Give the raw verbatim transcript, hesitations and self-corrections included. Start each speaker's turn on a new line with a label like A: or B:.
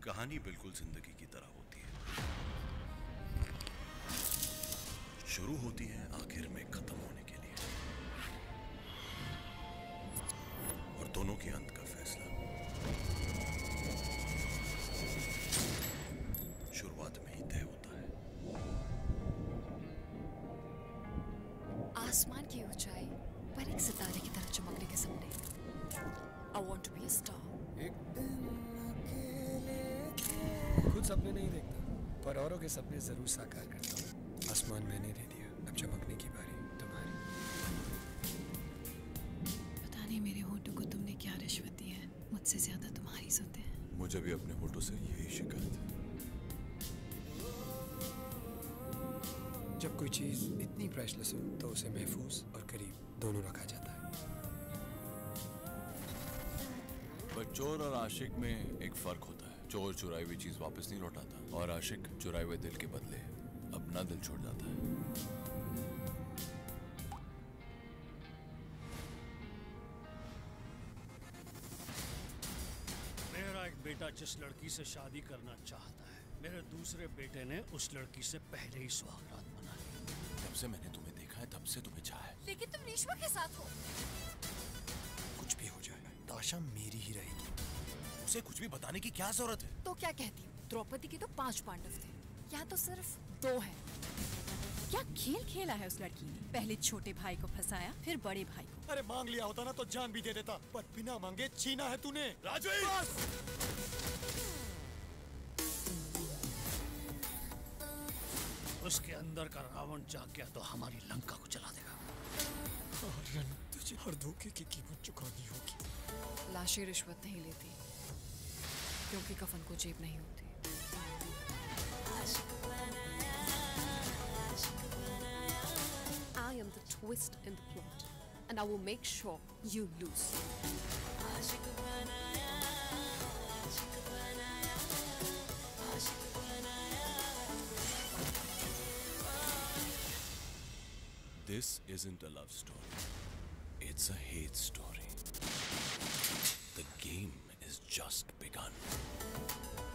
A: कहानी बिल्कुल जिंदगी की तरह होती है, शुरू होती है आखिर में खत्म होने के लिए, और दोनों के अंत का फैसला शुरुआत में ही तय होता है।
B: आसमान की ऊंचाई पर एक सितारे की तरह चमकने के सपने। I want to be a star.
C: एक दिन खुद सपने नहीं देखता, पर औरों के सपने जरूर साकार करता हूँ। आसमान मैंने दे दिया, अब चमकने की बारी तुम्हारी।
B: पता नहीं मेरे होठों को तुमने क्या रिश्वत दी है, मुझसे ज्यादा तुम्हारी सुनते हैं।
A: मुझे भी अपने होठों से यही शिकायत है।
C: जब कोई चीज इतनी प्राइसलेस हो तो उसे महफूज और करीब दोनों रखा जाता है।
A: पर चोर और आशिक में एक फर्क होता है। चोर चुराई हुई चीज वापस नहीं लौटाता, और आशिक चुराए हुए दिल के बदले अपना दिल छोड़ जाता है।
D: मेरा एक बेटा जिस लड़की से शादी करना चाहता है, मेरे दूसरे बेटे ने उस लड़की से पहले ही सुहागरात मना ली।
A: जब से मैंने तुम्हें देखा है तब से तुम्हें चाहा है।
B: लेकिन तुम नीशवा के साथ हो।
C: कुछ भी हो जाए, ताशा मेरी ही रहेगी।
A: उसे कुछ भी बताने की क्या जरूरत है?
B: तो क्या कहती हूँ, द्रौपदी के तो पांच पांडव थे, यहाँ तो सिर्फ दो हैं।
E: क्या खेल खेला है उस लड़की ने? पहले छोटे भाई को फंसाया, फिर बड़े भाई को।
C: अरे मांग लिया होता ना तो जान भी दे देता, पर बिना मांगे छीना है तूने।
A: राजू!
D: उसके अंदर का रावण जाग गया तो हमारी लंका को जला देगा।
C: आर्यन, तुझे हर धोखे की कीमत चुकानी होगी।
B: लाशें रिश्वत नहीं लेती, क्योंकि कफन को जेब नहीं होती। I am the twist in the plot, and I will make sure you lose.
A: This isn't a love story. It's a hate story. The game is just begun.